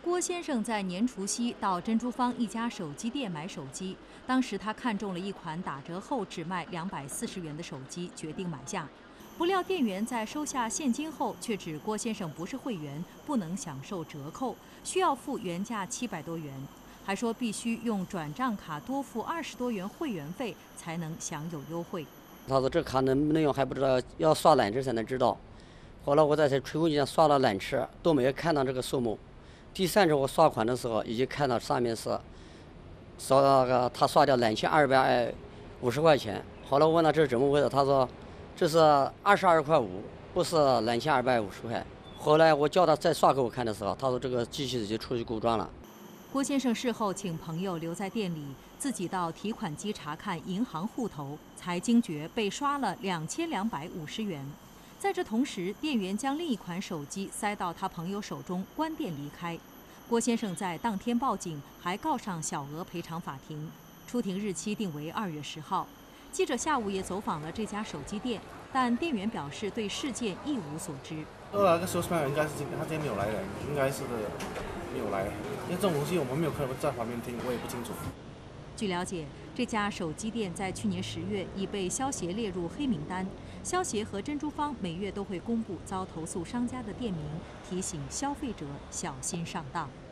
郭先生在年除夕到珍珠坊一家手机店买手机，当时他看中了一款打折后只卖240元的手机，决定买下。不料店员在收下现金后，却指郭先生不是会员，不能享受折扣，需要付原价700多元，还说必须用转账卡多付20多元会员费才能享有优惠。 他说这卡能不能用还不知道，要刷2次才能知道。后来我在吹风机上刷了2次，都没有看到这个数目。第3次我刷款的时候，已经看到上面是说那个他刷掉2250块钱。后来我问他这是怎么回事，他说这是22块5，不是2250块。后来我叫他再刷给我看的时候，他说这个机器已经出现故障了。 郭先生事后请朋友留在店里，自己到提款机查看银行户头，才惊觉被刷了2250元。在这同时，店员将另一款手机塞到他朋友手中，关店离开。郭先生在当天报警，还告上小额赔偿法庭，出庭日期定为2月10号。记者下午也走访了这家手机店，但店员表示对事件一无所知。 那个收钱人应该是他今天没有来的，应该是没有来，因为这种东西我们没有可能在旁边听，我也不清楚。 据了解，这家手机店在去年10月已被消协列入黑名单。消协和珍珠坊每月都会公布遭投诉商家的店名，提醒消费者小心上当。